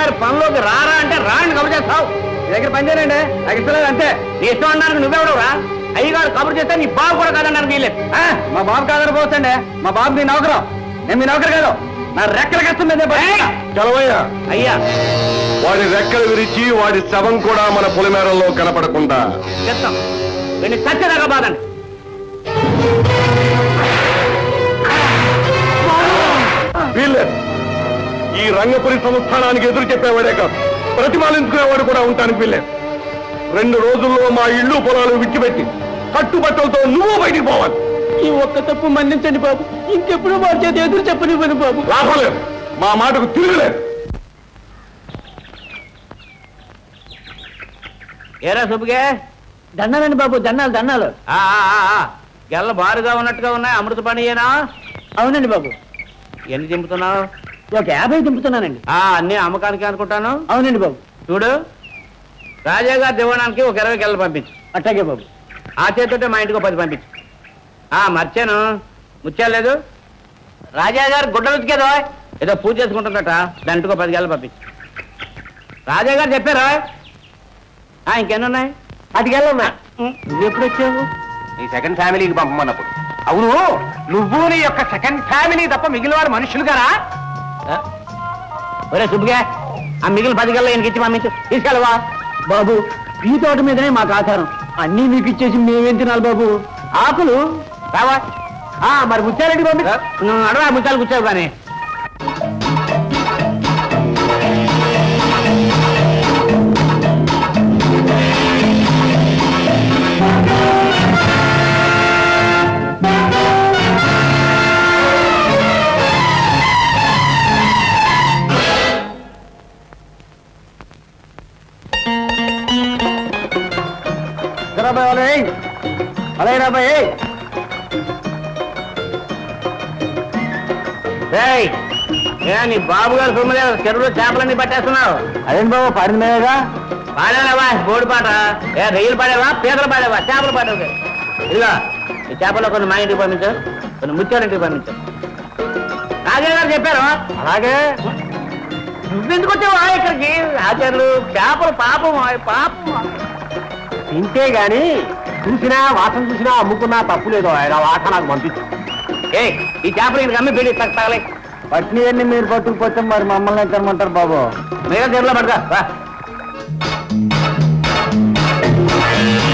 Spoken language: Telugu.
గారి పనిలోకి రారా అంటే రాని కబురు చేస్తావు. నీ దగ్గర పని చేయనండి, నాకు ఇష్టలేదు అంతే. నీ ఇష్టం అన్నానికి నువ్వెవడవురా? అయ్యగారు కబురు చేస్తే నీ బాబు కూడా కాదన్నారు వీలేదు. మా బాబు కాదని పోవచ్చండి, మా బాబు మీ నౌకరం, నేను మీ నౌకరు కాదు. నా రెక్కల కష్టం మీద చలవయ్యా. అయ్యా వాడి రెక్కలు విరిచి వాడి శవం కూడా మన పొలిమేరల్లో కనపడకుండా చెప్తాం. వీడిని చచ్చేదాకా బాదండి. వీల్లేదు. ఈ రంగపురి సంస్థానానికి ఎదురు చెప్పేవాడే కాదు, ప్రతిమాలించుకునేవాడు కూడా ఉంటానికి వీల్లేదు. 2 రోజుల్లో మా ఇళ్ళు పొలాలు విడిచిపెట్టి కట్టుబట్టలతో నువ్వు బయటికి పోవాలి. ఈ ఒక్క తప్పు మన్నించండి బాబు, ఇంకెప్పుడు వారి చేతి ఎదురు చెప్పనివ్వను బాబు. లాభలేదు, మా మాటకు తిరుగులేదు. ఏరా సుబ్బుగే? దండాలండి బాబు, దండాలు దండాలు. గెల్ల బారుగా ఉన్నట్టుగా ఉన్నాయి, అమృతపాణియేనా? అవునండి బాబు. ఎన్ని దింపుతున్నావు? ఒక 50 దింపుతున్నానండి. అన్ని అమ్మకానికి అనుకుంటాను. అవునండి బాబు. చూడు, రాజా గారి దివ్వడానికి ఒక 20 గెల్లలు పంపించు. అట్లాగే బాబు. ఆ చేతితో మా ఇంటికి 10 పంపించు. మర్చాను, ముచ్చాలేదు. రాజా గారు గుడ్డలు ఉతికేదో ఏదో పూజ చేసుకుంటుందట, దాంట్లో 10 గెల్లలు పంపించు. రాజా గారు చెప్పారా? ఇంకెన్ని ఉన్నాయి? 10 గెల్లలు ఉన్నాయి. నువ్వు ఎప్పుడు వచ్చావు? నీ సెకండ్ ఫ్యామిలీకి పంపమన్నప్పుడు. అవును, నువ్వు నీ యొక్క సెకండ్ ఫ్యామిలీ తప్ప మిగిలిన వారు మనుషులు గారా? ఒరే సుబ్బుగా, ఆ మిగిలిన 10 గెల్లలు ఈయనకి ఇచ్చి పంపించు. తీసుకెళ్ళవా బాబు? ఈ తోట మీదనే మాకు ఆచారం, అన్నీ మీకు ఇచ్చేసి మేమేం తినాలి బాబు? ఆకులు రావా? మరి ముచ్చారెడ్డి పంపి. నువ్వు అడవా, ముచ్చాలు కూర్చావు కానీ. అలాగే రాబాయ్. నీ బాబు గారు సొమ్ము చెరువులో చేపలన్నీ పట్టేస్తున్నావు. అదేంటి బాబు, పాడింది మేగా? పాడేవా బోర్డు పాట? రొయ్యలు పాడేవా, పీతలు పాడేవా, చేపలు పాడేవా? ఇదిగా ఈ చేపల్లో కొన్ని మా ఇంటికి పంపించు, కొన్ని ముత్యాలింటికి పంపించు. రాజా గారు చెప్పారు. అలాగే. నువ్వెందుకు వచ్చావా ఇక్కడికి? ఆచార్యులు చేపలు పాపం పాపం తింటే గాని చూసినా వాసన చూసినా అమ్ముకున్నా తప్పు లేదు. ఆయన వాసన నాకు పంపించు. ఈ చేపలు ఇంటికి అమ్మి పెళ్లి తగలే. పట్ని అన్ని మీరు పట్టుకుపోతే మరి మమ్మల్ని తినమంటారు బాబు. మీరు చెరువులో పడతా.